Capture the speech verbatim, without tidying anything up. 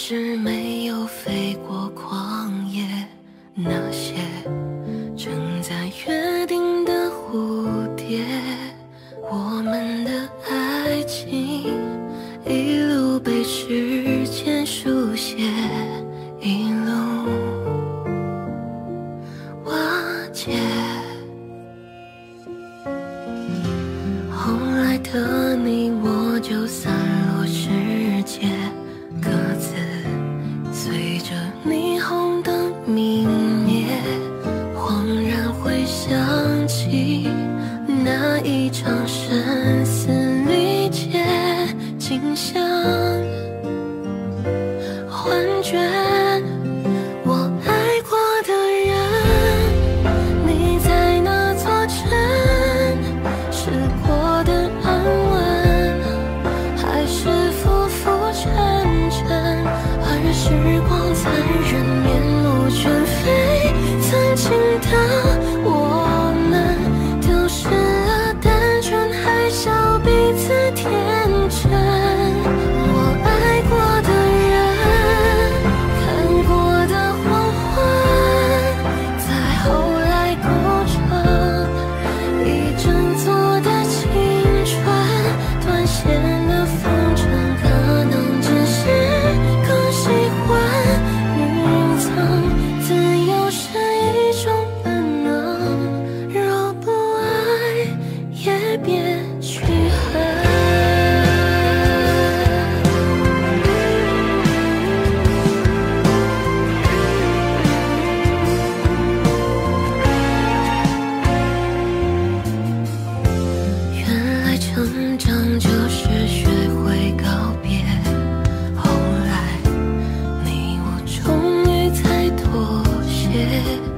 是没有飞过旷野，那些正在约定的蝴蝶，我们的爱情一路被时间书写，一路瓦解。后来的你我就散落世界，各自随着霓虹灯泯灭，恍然回想起那一场生死离结，竟像幻觉。我爱过的人，你在那座城，是过的安稳，还是浮浮沉沉？而时光残忍，面目全非，曾经的我们丢失了单纯，还笑彼此天真。我爱过的人，看过的黄昏，再后来构成一整座的青春。断线的风筝可能只是更喜欢云层，自由是一种本能，若不爱也别去恨。原来成长就是学会告别，后来你我终于才妥协。